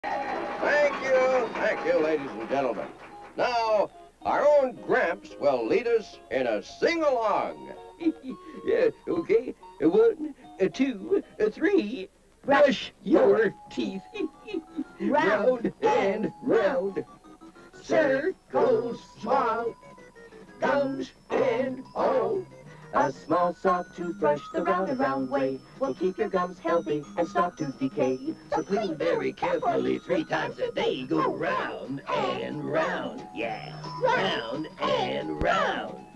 Thank you, ladies and gentlemen. Now, our own Gramps will lead us in a sing-along. Yeah, okay. 1, 2, 3. Brush your teeth. Round and round. Circles small. Gums and all. A small soft toothbrush the round and round way will keep your gums healthy and stop tooth decay. So clean very carefully 3 times a day. Go round and round, yeah, round and round.